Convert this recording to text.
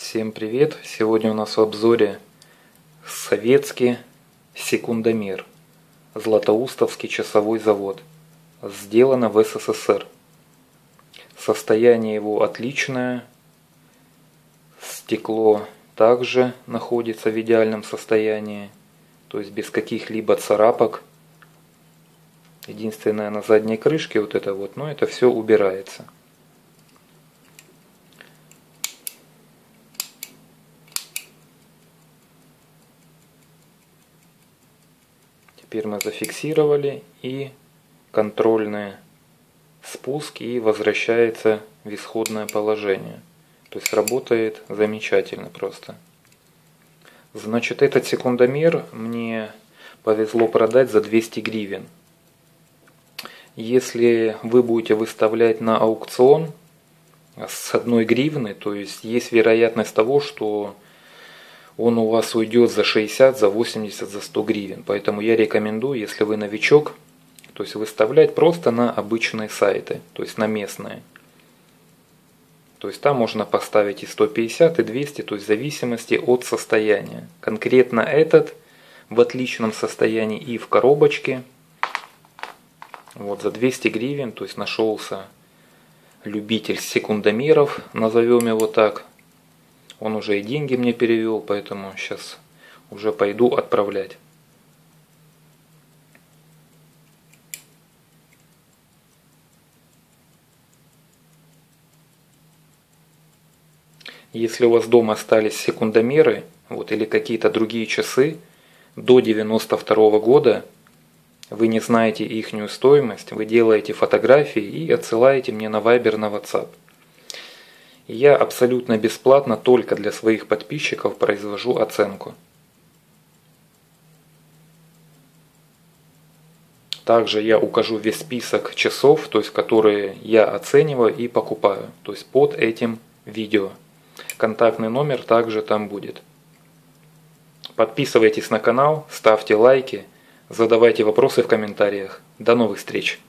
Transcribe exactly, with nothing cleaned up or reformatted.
Всем привет! Сегодня у нас в обзоре советский секундомер, Златоустовский часовой завод. Сделано в СССР. Состояние его отличное. Стекло также находится в идеальном состоянии, то есть без каких-либо царапок. Единственное, на задней крышке вот это вот, но это все убирается. Теперь мы зафиксировали, и контрольный спуск, и возвращается в исходное положение. То есть работает замечательно просто. Значит, этот секундомер мне повезло продать за двести гривен. Если вы будете выставлять на аукцион с одной гривны, то есть есть вероятность того, что он у вас уйдет за шестьдесят, за восемьдесят, за сто гривен. Поэтому я рекомендую, если вы новичок, то есть выставлять просто на обычные сайты, то есть на местные. То есть там можно поставить и сто пятьдесят, и двести, то есть в зависимости от состояния. Конкретно этот в отличном состоянии и в коробочке. Вот за двести гривен, то есть нашелся любитель секундомеров, назовем его так. Он уже и деньги мне перевел, поэтому сейчас уже пойду отправлять. Если у вас дома остались секундомеры, вот, или какие-то другие часы до девяносто второго года, вы не знаете ихнюю стоимость, вы делаете фотографии и отсылаете мне на Viber, на WhatsApp. Я абсолютно бесплатно только для своих подписчиков произвожу оценку. Также я укажу весь список часов, то есть которые я оцениваю и покупаю, то есть под этим видео. Контактный номер также там будет. Подписывайтесь на канал, ставьте лайки, задавайте вопросы в комментариях. До новых встреч!